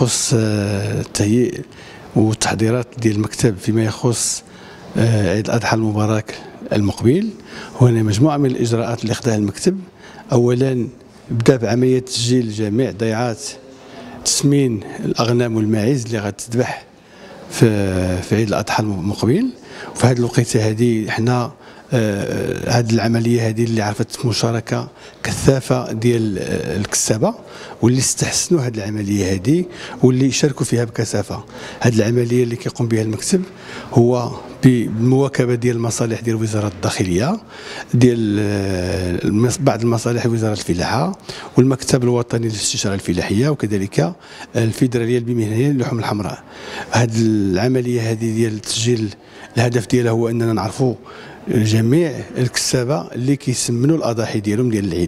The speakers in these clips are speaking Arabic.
يخص التهيئ والتحضيرات ديال المكتب فيما يخص عيد الأضحى المبارك المقبل. هنا مجموعة من الإجراءات اللي خداها المكتب. أولا بدا بعملية تسجيل جميع ضيعات تسمين الأغنام والماعز اللي غتذبح في عيد الأضحى المقبل. وفي هذه الوقيته هذه حنا هذه العمليه هذه اللي عرفت مشاركه كثافه ديال الكسابه واللي استحسنوا هذه العمليه هذه واللي شاركوا فيها بكثافه. هذه العمليه اللي كيقوم بها المكتب هو بالمواكبه ديال المصالح ديال وزاره الداخليه، ديال بعض المصالح وزاره الفلاحه والمكتب الوطني للاستشاره الفلاحيه وكذلك الفيدراليه المهنيه للحوم الحمراء. هذه العمليه هذه ديال التسجيل الهدف ديالها هو اننا نعرفوا جميع الكسابه اللي كيسمنوا الاضاحي ديالهم ديال العيد،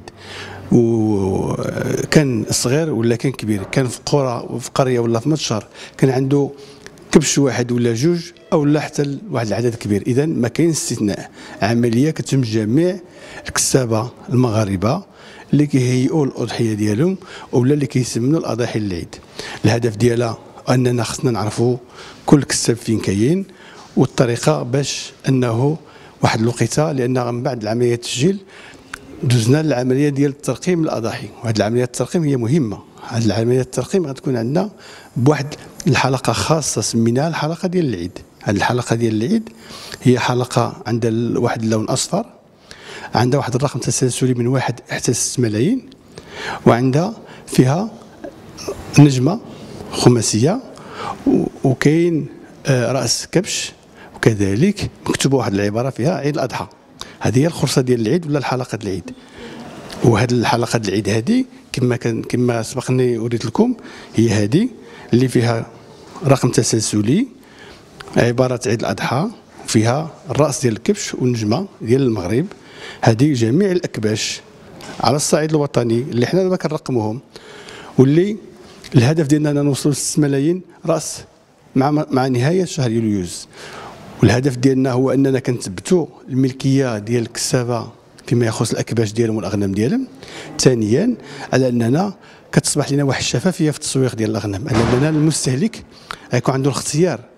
وكان صغير ولا كان كبير، كان في قرى وفي قريه ولا في متشر كان عنده كبش واحد ولا جوج او لا حتى واحد العدد كبير. اذا ما كاين استثناء، عمليه كتم جميع الكسابه المغاربه اللي كيهيئوا الاضحيه ديالهم ولا اللي كيسمنوا الاضاحي للعيد. الهدف ديالها اننا خصنا نعرفوا كل كساب فين كاين والطريقه باش انه واحد الوقيته، لان من بعد العمليه التسجيل دوزنا للعمليه ديال الترقيم الاضاحي، وهذه العمليه الترقيم هي مهمه. هذه العمليه الترقيم غتكون عندنا بواحد الحلقه خاصه سميناها الحلقه ديال العيد. هذه الحلقه ديال العيد هي حلقه عندها واحد اللون اصفر، عندها واحد الرقم تسلسلي من 1 حتى 6 ملايين، وعندها فيها نجمه خماسيه وكاين راس كبش، وكذلك مكتوبه واحد العباره فيها عيد الاضحى. هذه هي الخرصه ديال العيد ولا الحلقه ديال العيد. وهذه الحلقه ديال العيد هذه كما سبقني وريت لكم هي هذه اللي فيها رقم تسلسلي عباره عيد الاضحى، فيها الراس ديال الكبش والنجمه ديال المغرب. هذه جميع الاكباش على الصعيد الوطني اللي حنا دابا كنرقموهم، واللي الهدف ديالنا اننا نوصلوا ل 6 ملايين راس مع نهايه شهر يوليوز. والهدف ديالنا هو اننا كنثبتوا الملكيه ديال الكسابه فيما يخص الاكباش ديالهم والاغنام ديالهم. ثانيا على اننا كتصبح لنا واحد الشفافيه في التسويق ديال الاغنام، على اننا المستهلك غيكون عنده الاختيار